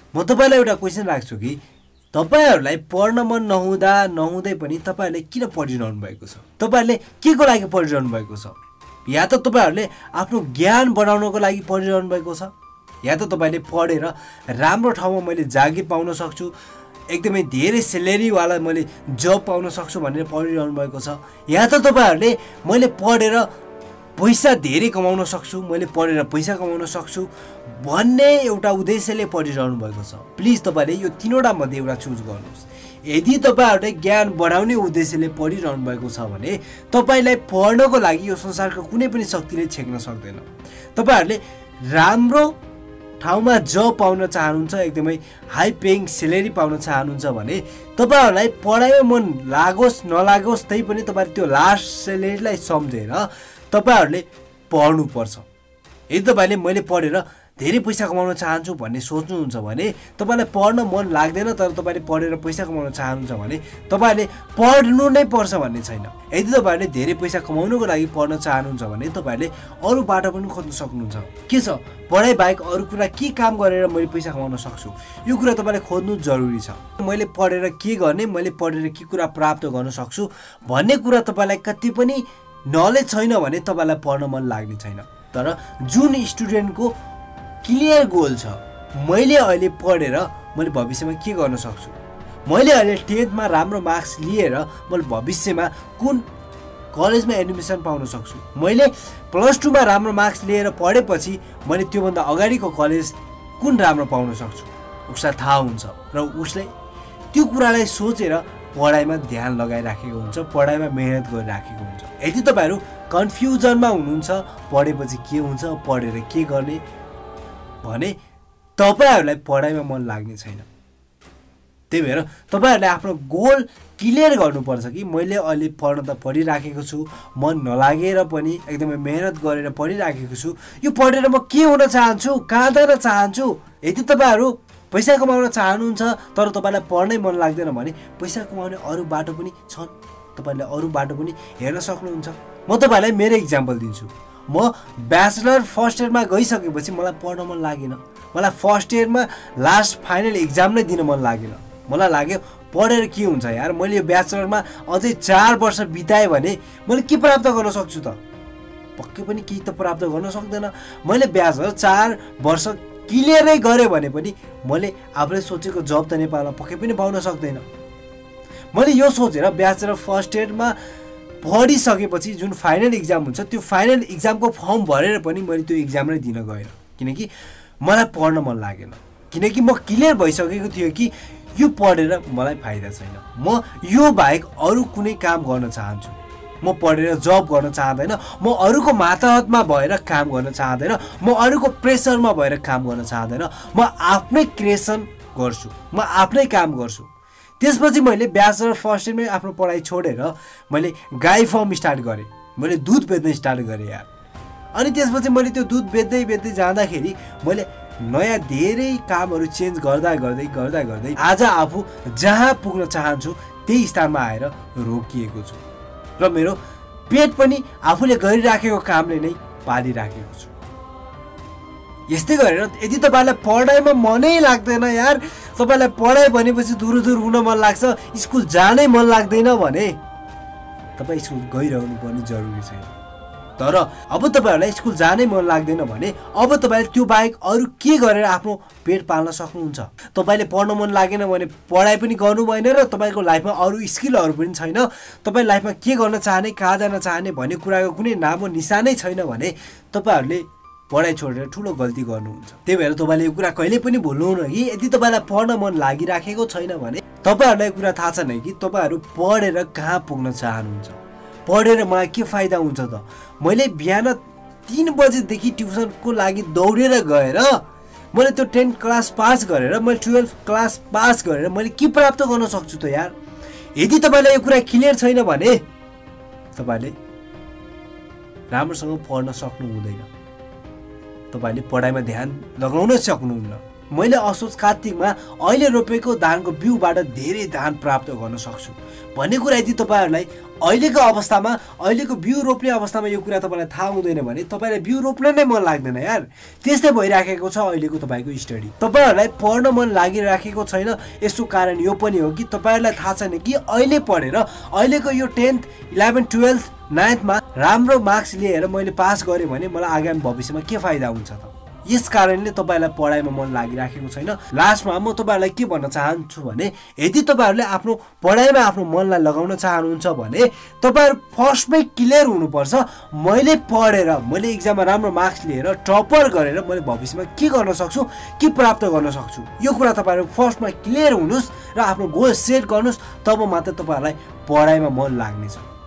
म तपाईलाई एउटा क्वेशन राख्छु कि तपाईहरुलाई पढ्न मन नहुँदै पनि तपाईहरुले किन पढिरहनु भएको छ? तपाईहरुले के को लागि पढिरहनु भएको छ? या त तपाईहरुले आफ्नो ज्ञान बढाउनको लागि पढिरहनु भएको छ, या त तपाईले पढेर राम्रो ठाउँमा मैले जागिर पाउन सक्छु, एकदमै धेरै स्यालेरी वाला मैले जब पाउन सक्छु भनेर पढिरहनु भएको छ, या त तपाईहरुले मैले पढेर पैसा धेरै कमाउन सक्छु, मैले पढेर पैसा कमाउन सक्छु भन्ने एउटा उद्देश्यले पढिरहनु भएको छ। प्लिज तपाईले यो तीनवटा मध्ये एउटा चुज गर्नुहोस्। यदि तपाईहरुले ज्ञान बढाउने उद्देश्यले पढिरहनु भएको छ भने तपाईलाई पढ्नको लागि यो संसारको कुनै पनि शक्तिले छेक्न सक्दैन। तपाईहरुले राम्रो ठाउँमा जब पाउन चाहनुहुन्छ, एकदमै हाई पेइङ स्यालेरी पाउन चाहनुहुन्छ भने तपाईहरुलाई पढाइमा मन लागोस् नलागोस् तै पनि तपाईहरुले त्यो लास्ट स्यालेरीलाई सम्झेर तपाईहरुले पढ्नु पर्छ। यदि तपाईले मैले पढेर धेरै पैसा कमाउन चाहन्छु भन्ने सोच्नुहुन्छ भने तपाईलाई पढ्न मन लाग्दैन, तर तपाईले पढेर पैसा कमाउन चाहनुहुन्छ भने तपाईले पढ्नु नै पर्छ भन्ने छैन। यदि तपाईले धेरै पैसा कमाउनको लागि पढ्न चाहनुहुन्छ भने तपाईले अरु बाटो पनि खोज्न सक्नुहुन्छ। के छ पढाइ बाहेक अरु कुरा के काम गरेर मैले पैसा कमाउन सक्छु, यो कुरा तपाईले खोज्नु जरुरी छ। मैले पढेर के गर्ने, मैले पढेर के कुरा प्राप्त गर्न सक्छु भन्ने कुरा तपाईलाई कति पनि नलेज छैन भने तपाईलाई पढ्न मन लाग्ने छैन। तर जुन स्टुडेन्टको क्लियर गोल छ, मैले अहिले पढेर मैले भविष्यमा के गर्न सक्छु, मैले अहिले 10th मा राम्रो मार्क्स लिएर मैले भविष्यमा कुन कलेजमा एडमिसन पाउन सक्छु, मैले +2 मा राम्रो मार्क्स लिएर पढेपछि मैले त्योभन्दा अगाडिको कलेज कुन राम्रो पाउन सक्छु, उसलाई थाहा हुन्छ र उसले त्यो कुरालाई सोचेर पढाइमा ध्यान लगाइराखेको हुन्छ, पढाइमा मेहनत गरिराखेको हुन्छ। यदि तपाईहरु कन्फ्युजनमा हुनुहुन्छ पढेपछि के हुन्छ, पढेर के गर्ने भने तपाईहरुलाई पढाइमा मन लाग्ने छैन। त्यही भएर तपाईहरुले आफ्नो गोल क्लियर गर्नुपर्छ कि मैले अहिले पढ्न त पढिराखेको छु, मन नलागेर पनि एकदमै मेहनत गरेर पढिराखेको छु, यो पढेर म के हुन चाहन्छु, कहाँ जान चाहन्छु। यदि तपाईहरु पैसा कमाउन चाहनुहुन्छ तर तपाईलाई पढ्नै मन लाग्दैन भने पैसा कमाउने अरु बाटो पनि छन्, तपाईले अरु बाटो पनि हेर्न सक्नुहुन्छ। म तपाईलाई मेरो एक्जाम्पल दिन्छु। म ब्याचलर फर्स्ट इयरमा गइसकेपछि मलाई पढ्न मन लागेन, मलाई फर्स्ट इयरमा लास्ट फाइनल एक्जाम नै दिन मन लागेन। मलाई लाग्यो पढेर के हुन्छ यार, मैले यो ब्याचलरमा अझै 4 वर्ष बिताए भने मैले के प्राप्त गर्न सक्छु त? पक्कै पनि केही त प्राप्त गर्न सक्दैन। मैले ब्याचलर 4 वर्ष क्लियरै गरे भने पनि मैले आफूले सोचेको जब त नेपालमा पक्कै पनि पाउन सक्दैन। मैले यो सोचेर ब्याचलर फर्स्ट इयरमा पढिसकेपछि जुन फाइनल एक्जाम हुन्छ त्यो फाइनल एक्जामको फर्म भरेर पनि मैले त्यो एक्जाम नै दिन गएन, किनकि मलाई पढ्न मन लागेन। किनकि म क्लियर भइसकेको थियो कि यो पढेर मलाई फाइदा छैन, म यो बाहेक अरु कुनै काम गर्न चाहन्छु। म पढेर जब गर्न चाहदैन, म अरूको माताहतमा भएर काम गर्न चाहदैन, म अरूको प्रेसरमा भएर काम गर्न चाहदैन, म आफ्नै क्रिएसन गर्छु, म आफ्नै काम गर्छु। त्यसपछि मैले ब्याचलर फर्स्ट इयरमै आफ्नो पढाइ छोडेर मैले गाई फर्म स्टार्ट गरेँ, मैले दुध बेच्न स्टार्ट गरेँ यार। अनि त्यसपछि मैले त्यो दुध बेच्दै जाँदाखेरि मैले नयाँ धेरै कामहरू चेन्ज गर्दै आज आफू जहाँ पुग्न चाहन्छु त्यही स्थानमा आएर रोकिएको छु र मेरो पेट पनि आफूले गरिराखेको कामले नै पालिराखेको छु। यस्तै गरेर यदि तपाईलाई पढाइमा मनै लाग्दैन यार, तपाईलाई पढाइ भनेपछि दूर हुन मन लाग्छ, स्कुल जानै मन लाग्दैन भने तपाई स्कुल गइरहनु पनि जरुरी छैन। तर अब तपाईहरुलाई स्कुल जानै मन लाग्दैन भने अब तपाईले त्यो बाहेक अरु के गरेर आफ्नो पेट पाल्न सक्नुहुन्छ? तपाईले पढ्न मन लागेन भने पढाइ पनि गर्नु भएन र तपाईको लाइफमा अरु स्किलहरु पनि छैन, तपाई लाइफमा के गर्न चाहने, कहाँ जान चाहने भन्ने कुराको कुनै नामो निशानै छैन भने तपाईहरुले पढाइ छोडेर ठूलो गल्ती गर्नुहुन्छ। त्यही भएर तपाईले यो कुरा कहिले पनि भुल्नुहुन्न कि यदि तपाईलाई पढ्न मन लागिराखेको छैन भने तपाईहरुलाई कुरा थाहा छैन कि तपाईहरु पढेर कहाँ पुग्न चाहनुहुन्छ। पढेर मलाई के फाइदा हुन्छ त? मैले बिहान 3 बजेदेखि ट्युसनको लागि दौडेर गएर मैले त्यो 10 क्लास पास गरेर मैले 12 क्लास पास गरेर मैले के प्राप्त गर्न सक्छु त यार? यदि तपाईलाई यो कुरा क्लियर छैन भने तपाईले राम्रोसँग पढ्न सक्नु हुँदैन, तपाईले पढाइमा ध्यान लगाउन सक्नुहुन्न। मैले असोज कार्तिकमा अहिले रोपेको धानको बिउबाट धेरै धान प्राप्त गर्न सक्छु भन्ने कुरा यदि तपाईँहरूलाई अहिलेको अवस्थामा अहिलेको बिउ रोप्ने अवस्थामा यो कुरा तपाईँलाई थाहा हुँदैन भने तपाईँलाई बिउ रोप्न नै मन लाग्दैन यार। त्यस्तै भइराखेको छ अहिलेको तपाईँको स्टडी। तपाईँहरूलाई पढ्न मन लागिराखेको छैन, यसको कारण यो पनि हो कि तपाईँहरूलाई थाहा छैन कि अहिले पढेर अहिलेको यो 10th 11th 12th 9thमा राम्रो मार्क्स लिएर मैले पास गरेँ भने मलाई आगामी भविष्यमा के फाइदा हुन्छ त। यस कारणले तपाईँलाई पढाइमा मन लागिराखेको छैन। लास्टमा म तपाईँहरूलाई के भन्न चाहन्छु भने यदि तपाईँहरूले आफ्नो पढाइमा आफ्नो मनलाई लगाउन चाहनुहुन्छ भने तपाईँहरू फर्स्टमै क्लियर हुनुपर्छ, मैले पढेर मैले इक्जाममा राम्रो मार्क्स लिएर टपर गरेर मैले भविष्यमा के गर्न सक्छु, के प्राप्त गर्न सक्छु। यो कुरा तपाईँहरू फर्स्टमा क्लियर हुनुहोस् र आफ्नो गोल सेट गर्नुहोस्, तब मात्र तपाईँहरूलाई पढाइमा मन लाग्नेछ।